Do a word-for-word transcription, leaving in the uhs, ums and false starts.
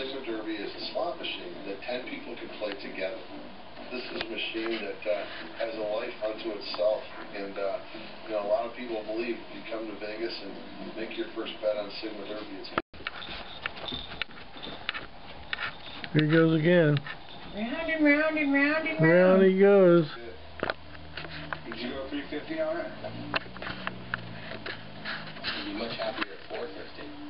Sigma Derby is a slot machine that ten people can play together. This is a machine that uh, has a life unto itself, and uh, you know, a lot of people believe if you come to Vegas and make your first bet on Sigma Derby, it's here he goes again. Round and round and round and round. Round he goes. Did you go three fifty on it? You'd be much happier at four fifty.